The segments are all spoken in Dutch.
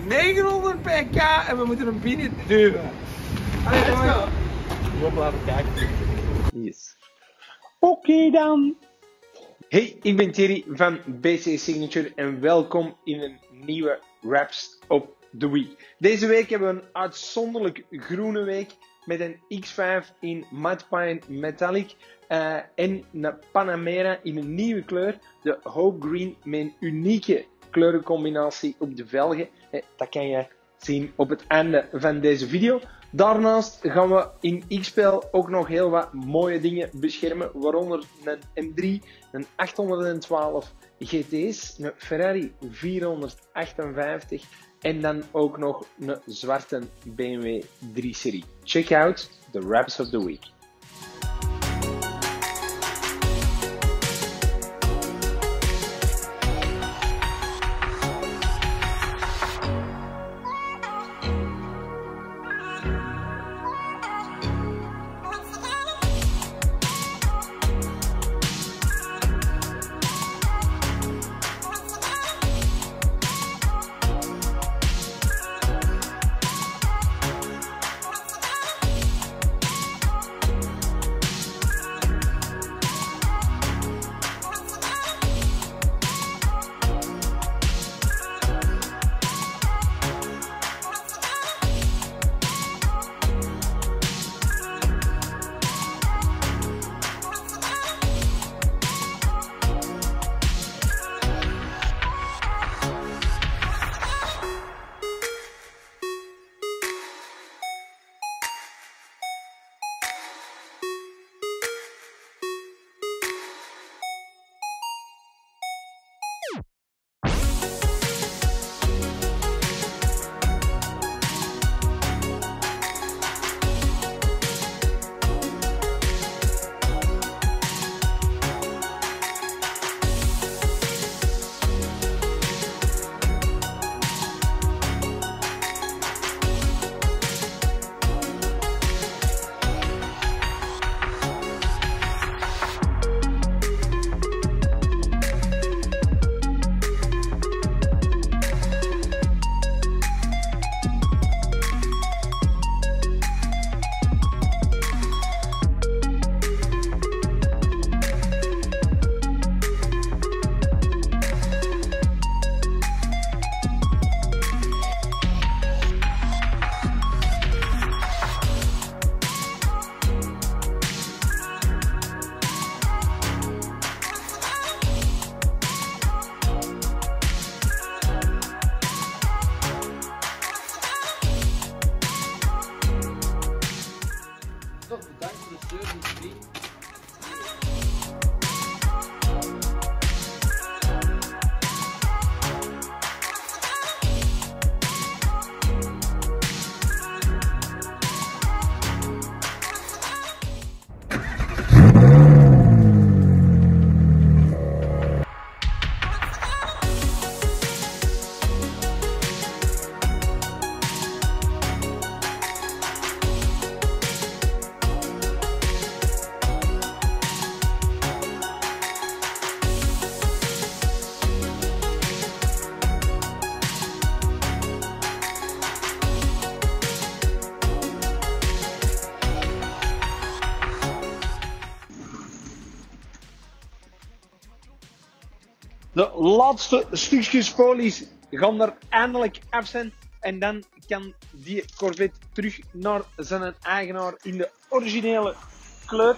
900 pk en we moeten hem binnen duwen. Allee, let's go. Gewoon blijven kijken. Yes. Oké dan. Hey, ik ben Thierry van BC Signature en welkom in een nieuwe Wraps op the Week. Deze week hebben we een uitzonderlijk groene week met een X5 in Matte Pine Metallic en een Panamera in een nieuwe kleur, de Hope Green, met een unieke kleurencombinatie op de velgen. Dat kan je zien op het einde van deze video. Daarnaast gaan we in X-Spel ook nog heel wat mooie dingen beschermen, waaronder een M3, een 812 GT's, een Ferrari 458 en dan ook nog een zwarte BMW 3-serie. Check out the Wraps of the Week. Toch bedankt voor de steun, vriend. De laatste stukjes folies gaan er eindelijk af zijn en dan kan die Corvette terug naar zijn eigenaar in de originele kleur.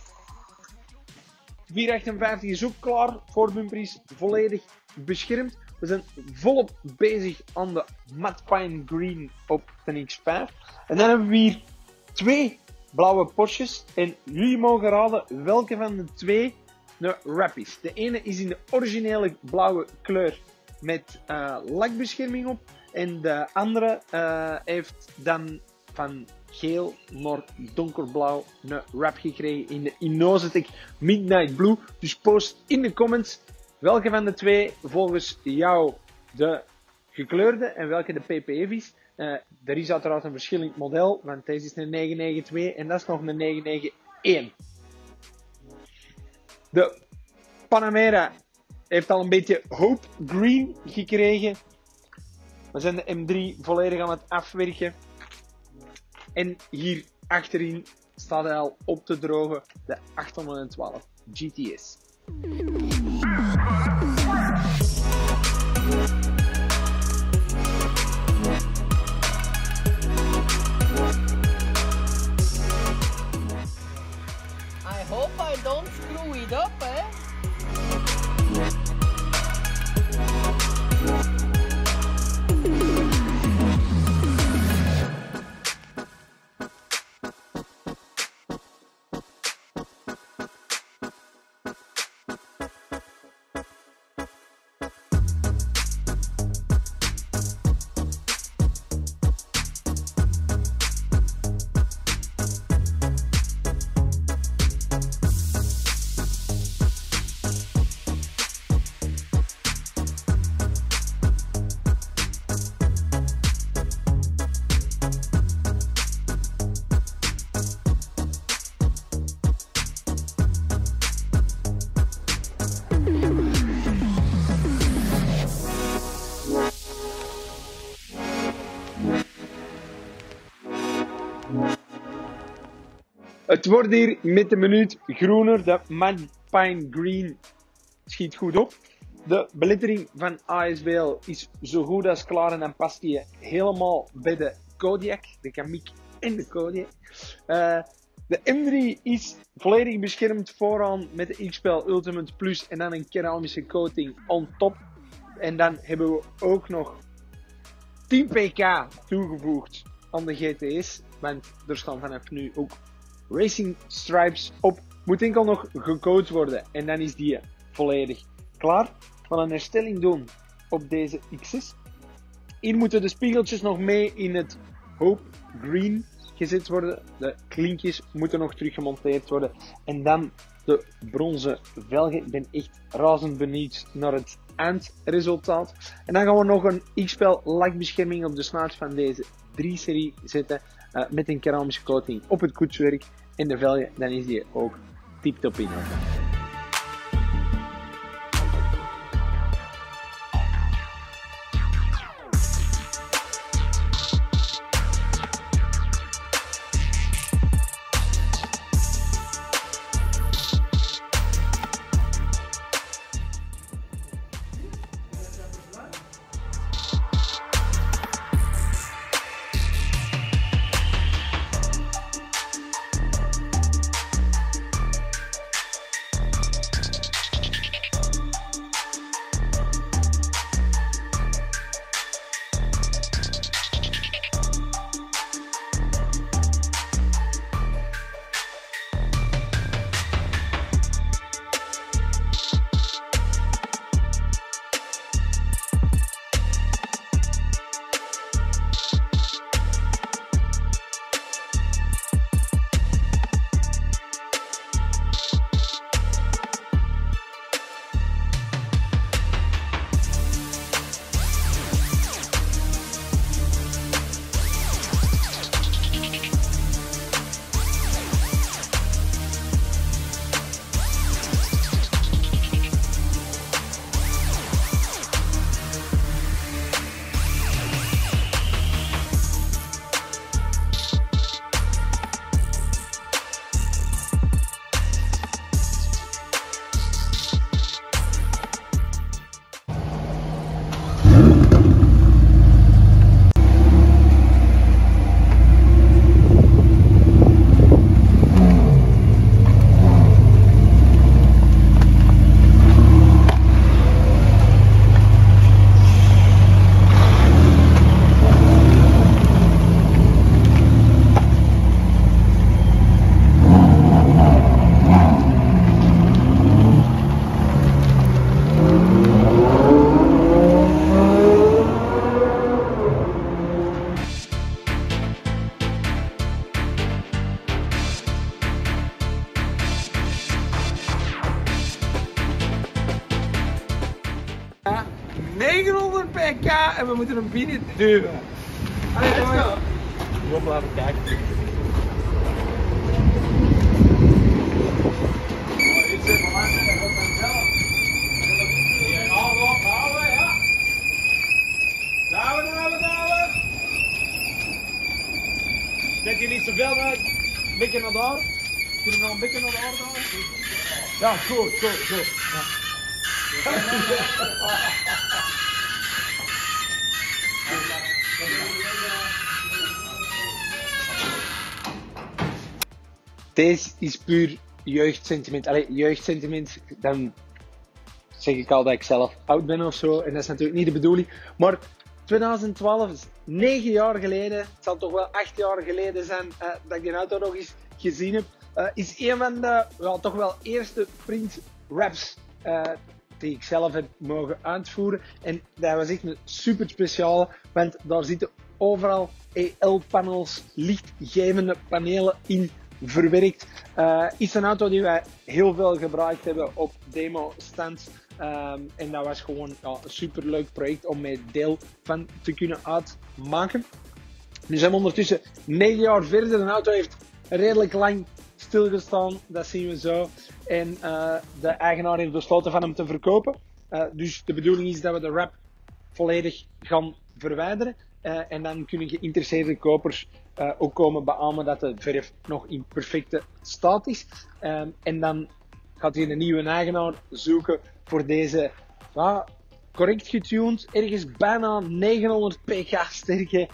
458 is ook klaar, voorbumper is volledig beschermd. We zijn volop bezig aan de Matte Pine Green op de X5. En dan hebben we hier twee blauwe Porsches en jullie mogen raden welke van de twee een wrap is. De ene is in de originele blauwe kleur met lakbescherming op en de andere heeft dan van geel naar donkerblauw een wrap gekregen in de Innosetec Midnight Blue. Dus post in de comments welke van de twee volgens jou de gekleurde en welke de PPF is. Er is uiteraard een verschillend model, want deze is een 992 en dat is nog een 991. De Panamera heeft al een beetje Hope Green gekregen. We zijn de M3 volledig aan het afwerken. En hier achterin staat hij al op te drogen, de 812 GTS. I hope I don't screw it up, eh? Het wordt hier met de minuut groener. De Pine Green schiet goed op. De belettering van ASBL is zo goed als klaar en dan past die helemaal bij de Kodiaq, de Kamiq en de Kodiaq. De M3 is volledig beschermd vooraan met de XPEL Ultimate Plus en dan een keramische coating on top. En dan hebben we ook nog 10 pk toegevoegd aan de GTS, want er staan vanaf nu ook Racing Stripes op. Moet enkel nog gecoat worden en dan is die volledig klaar. We gaan een herstelling doen op deze XS. Hier moeten de spiegeltjes nog mee in het Hope Green gezet worden. De klinkjes moeten nog terug gemonteerd worden. En dan de bronzen velgen. Ik ben echt razend benieuwd naar het eindresultaat. En dan gaan we nog een XPEL lakbescherming op de snuit van deze 3-serie zetten. Met een keramische coating op het koetswerk en de velgen. Dan is die ook tip-top in orde. Ja, 900 pk en we moeten hem binnen duwen. Allee, jongens. Gewoon blijven kijken. Ja, Zet je niet zoveel uit. Een beetje naar daar. Kunnen we nog een beetje naar daar gaan? Ja, goed. Ja. Deze is puur jeugdsentiment. Allee, jeugdsentiment, dan zeg ik al dat ik zelf oud ben of zo. En dat is natuurlijk niet de bedoeling. Maar 2012 is 9 jaar geleden. Het zal toch wel 8 jaar geleden zijn dat ik die auto nog eens gezien heb. Is een van de toch wel eerste print raps die ik zelf heb mogen uitvoeren. En dat was echt een super speciale. Want daar zitten overal EL-panels, lichtgevende panelen in verwerkt. Is een auto die wij heel veel gebruikt hebben op demo-stands. En dat was gewoon een superleuk project om mee deel van te kunnen uitmaken. Nu zijn we ondertussen 9 jaar verder. De auto heeft redelijk lang stilgestaan, dat zien we zo. En de eigenaar heeft besloten van hem te verkopen. Dus de bedoeling is dat we de wrap volledig gaan verwijderen. En dan kunnen geïnteresseerde kopers ook komen beamen dat de verf nog in perfecte staat is. En dan gaat hij een nieuwe eigenaar zoeken voor deze correct getuned, ergens bijna 900 pk sterke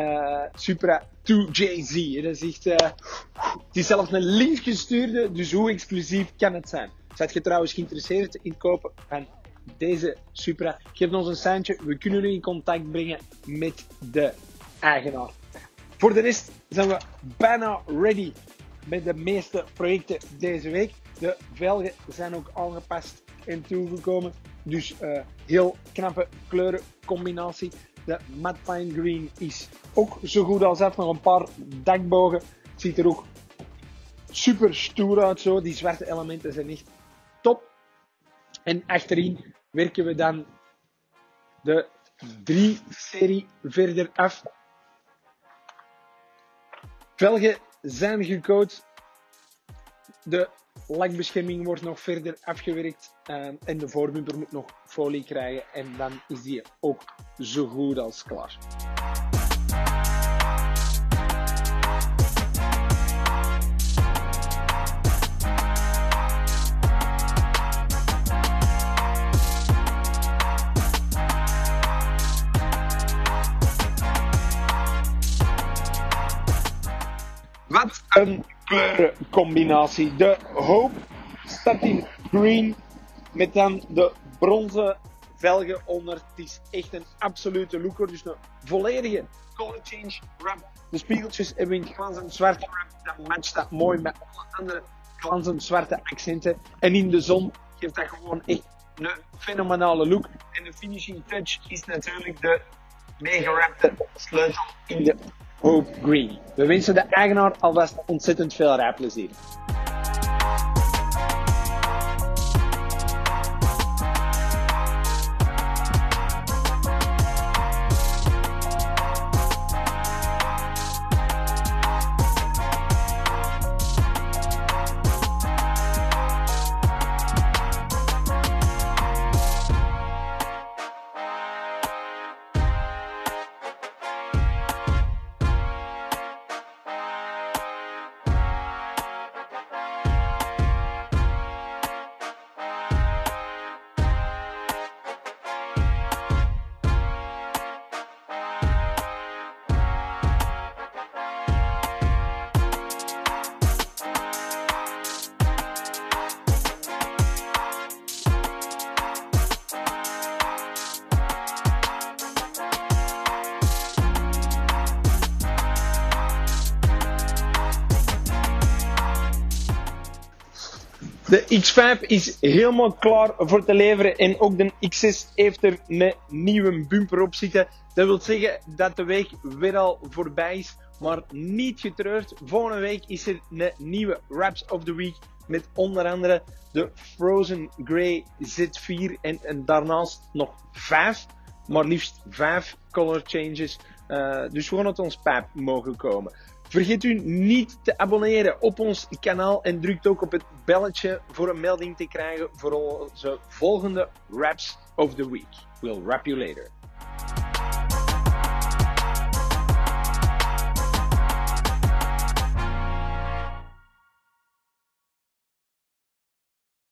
Supra 2JZ. Dat is echt, het is zelfs een linkgestuurde, dus hoe exclusief kan het zijn? Zijt je trouwens geïnteresseerd in het kopen van deze Supra? Geef ons een seintje, we kunnen u in contact brengen met de eigenaar. Voor de rest zijn we bijna ready met de meeste projecten deze week. De velgen zijn ook aangepast en toegekomen. Dus heel knappe kleurencombinatie. De matte pine green is ook zo goed als af. Nog een paar dakbogen. Het ziet er ook super stoer uit zo. Die zwarte elementen zijn echt top. En achterin werken we dan de 3-serie verder af. Velgen zijn gecoat. De lakbescherming wordt nog verder afgewerkt. En de voorbumper moet nog folie krijgen. En dan is die ook zo goed als klaar. Wat een kleurencombinatie. De Hope staat in green met dan de bronzen velgen onder. Het is echt een absolute looker. Dus een volledige color change wrap. De spiegeltjes hebben we in glanzend zwarte wrap. Dat matcht dat mooi met alle andere glanzend zwarte accenten. En in de zon geeft dat gewoon echt een fenomenale look. En de finishing touch is natuurlijk de meegerapte sleutel in de Hope Green. We wensen de eigenaar alvast ontzettend veel rijplezier. De X5 is helemaal klaar voor te leveren en ook de X6 heeft er een nieuwe bumper op zitten. Dat wil zeggen dat de week weer al voorbij is, maar niet getreurd. Volgende week is er een nieuwe Wraps of the Week met onder andere de Frozen Grey Z4 en daarnaast nog 5, maar liefst 5 color changes. Dus gewoon uit ons pijp mogen komen. Vergeet u niet te abonneren op ons kanaal en druk ook op het belletje voor een melding te krijgen voor onze volgende Wraps of the Week. We'll wrap you later.